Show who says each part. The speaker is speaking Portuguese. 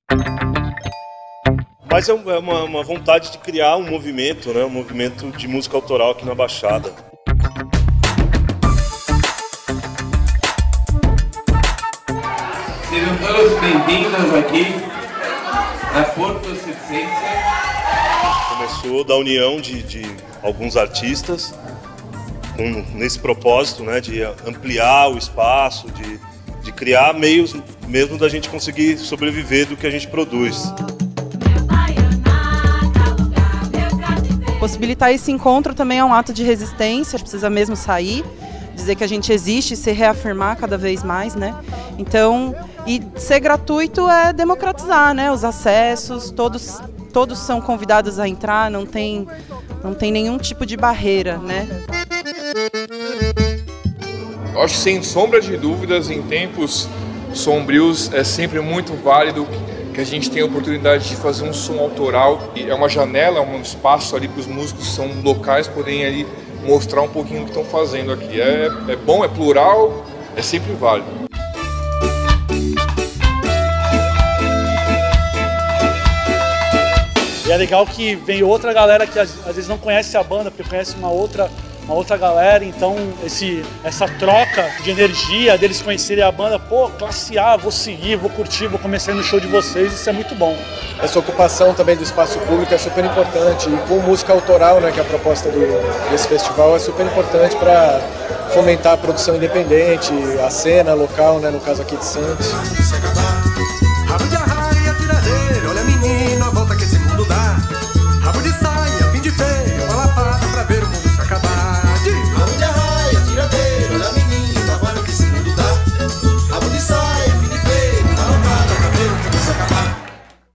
Speaker 1: Mas é uma vontade de criar um movimento, né? Um movimento de música autoral aqui na Baixada.
Speaker 2: Sejam todos bem-vindos aqui a Porto Circense.
Speaker 1: Começou da união de alguns artistas nesse propósito, né, de ampliar o espaço, de criar meios mesmo da gente conseguir sobreviver do que a gente produz.
Speaker 3: Possibilitar esse encontro também é um ato de resistência, precisa mesmo sair, dizer que a gente existe e se reafirmar cada vez mais, né? Então, e ser gratuito é democratizar, né? Os acessos, todos são convidados a entrar, não tem nenhum tipo de barreira, né?
Speaker 4: Eu acho que, sem sombra de dúvidas, em tempos sombrios é sempre muito válido que a gente tenha a oportunidade de fazer um som autoral. É uma janela, um espaço ali para os músicos que são locais poderem ali mostrar um pouquinho o que estão fazendo aqui. É bom, é plural, é sempre válido.
Speaker 5: E é legal que vem outra galera que às vezes não conhece a banda, porque conhece uma outra galera, então essa troca de energia, deles conhecerem a banda, pô, classe A, vou seguir, vou curtir, vou começar no show de vocês, isso é muito bom.
Speaker 6: Essa ocupação também do espaço público é super importante, e com música autoral, né, que é a proposta desse festival, é super importante para fomentar a produção independente, a cena local, né, no caso aqui de Santos.